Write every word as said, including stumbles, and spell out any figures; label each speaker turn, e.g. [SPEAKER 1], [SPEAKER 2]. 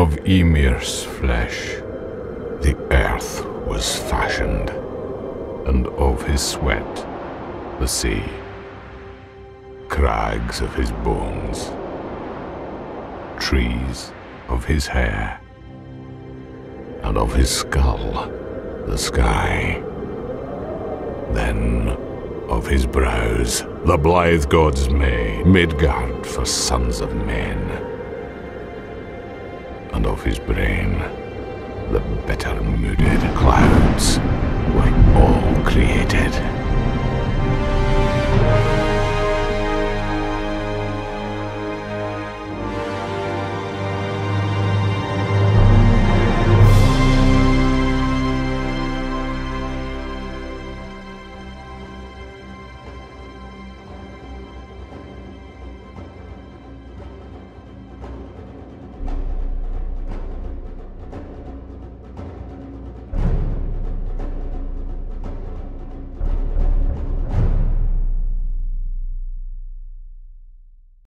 [SPEAKER 1] of Ymir's flesh, the earth was fashioned, and of his sweat, the sea, crags of his bones, trees of his hair, and of his skull, the sky. Then of his brows, the blithe gods made Midgard for sons of men, and of his brain, the bitter-mooded clouds were all created.